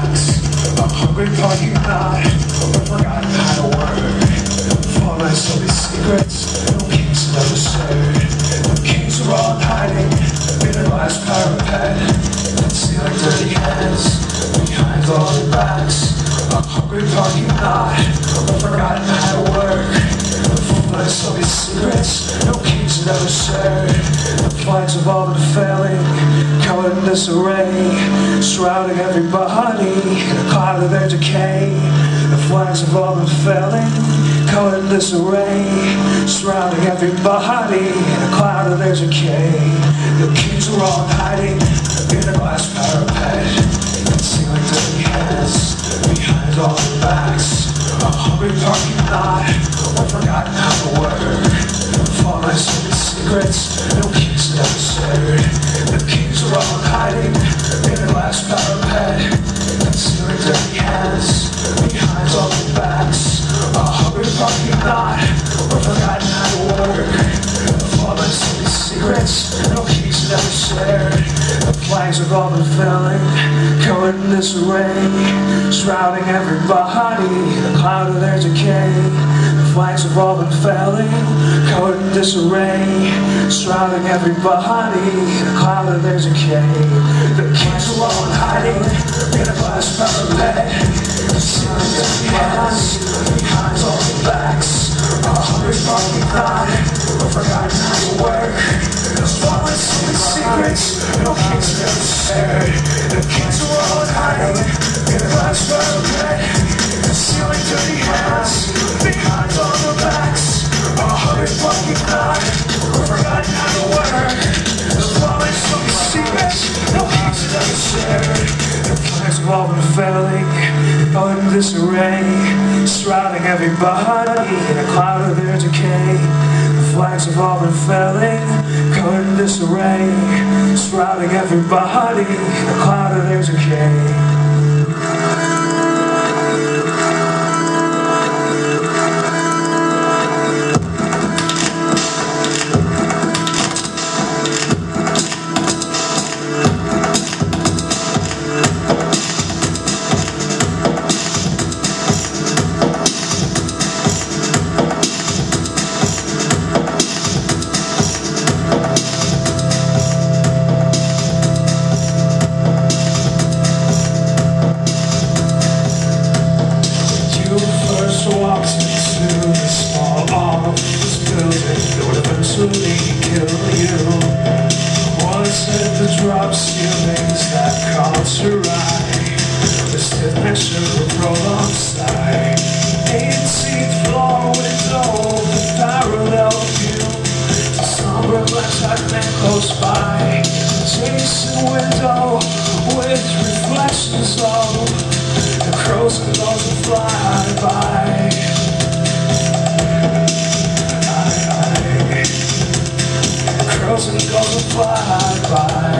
backs. A hungry parking lot, but forgotten how to work. Fallen so these secrets, no kings never stirred. The kings are all hiding in a glass parapet, concealing dirty hands behind all their backs. A hungry parking lot, but forgotten how to work. Fallen so these secrets, no kings never stirred. The flags have all been failing, covered in disarray, shrouding everybody in a cloud of their decay. The flags have all been failing, covered in disarray, shrouding everybody in a cloud of their decay. The kings are all hiding in a glass parapet, concealing dirty hands behind all their backs. A hungry parking lot, but forgotten how to work. Fallen so these secrets, no kings never stirred. The kings are all hiding in a glass parapet, concealing dirty hands behind all their backs. A hungry parking lot, but forgotten how to work. Fallen so these secrets, no kings never stirred. The flags have all been failing, covered in disarray, shrouding everybody in a cloud of their decay. The flags have all been failing, covered in disarray, shrouding everybody in a cloud of their decay. The kings are all hiding in a glass parapet, concealing dirty hands behind all their backs. A hungry parking lot, but forgotten how to work. Fallen so these secrets, no kings never stirred. The kings are all hiding in a glass parapet, concealing dirty hands behind all their backs. A hungry parking lot, but forgotten how to work. Fallen so these secrets, no kings never stirred. The flags have all been failing, all in disarray, shrouding everybody in a cloud of their decay. The flags have all been failing, covered in disarray, shrouding everybody in a cloud of their decay. Walked into the small office building that would eventually kill you. Was it the drop ceilings that caught your eye? The stiff picture of prolonged sigh. 18th floor window, the parallel view to somber black man close by. Adjacent window with reflections of the crows and gulls that fly by. Crows and gulls that fly by.